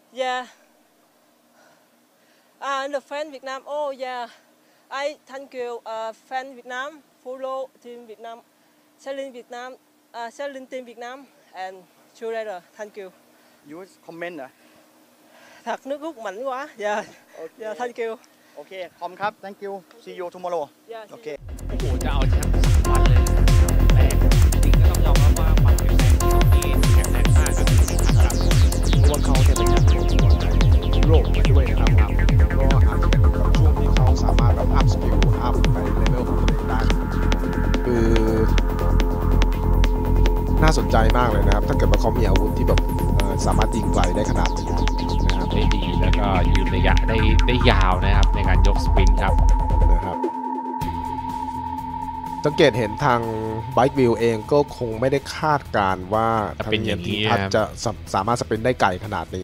Yeah. And the fan Việt Nam. Oh yeah. I thank you. Fan Việt Nam follow team Việt Nam, selling Việt Nam, selling team Việt Nam and cheerleader. Thank you. You comment เหรอ Thật nước rút mạnh quá. Yeah. Yeah. Thank you. โอเคขอบคุณครับ thank you see you tomorrow Yeah. โอเคโอ้โหจะเอาแชมป์3 วันเลยแต่จริงก็ต้องยอมรับว่าความแข็งแรงของเขาที่แข็งแรงมากครับเพราะว่าเขาจะเป็นนักเตะตัวยุโรปมาด้วยนะครับก็อาจจะเป็นช่วงที่เขาสามารถแบบอัพสกิลอัพไปเลเวลของตัวเองได้คือน่าสนใจมากเลยนะครับถ้าเกิดว่าเขามีอาวุธที่แบบสามารถยิงไกลได้ขนาดนี้นะครับได้ดีแล้วก็ยืนระยะได้ยาวนะครับในการยกสปรินต์ครับนะครับสังเกตเห็นทางไบค์วิวเองก็คงไม่ได้คาดการว่าทางเนียมทีพัฒน์จะสามารถสปรินต์ได้ไกลขนาดนี้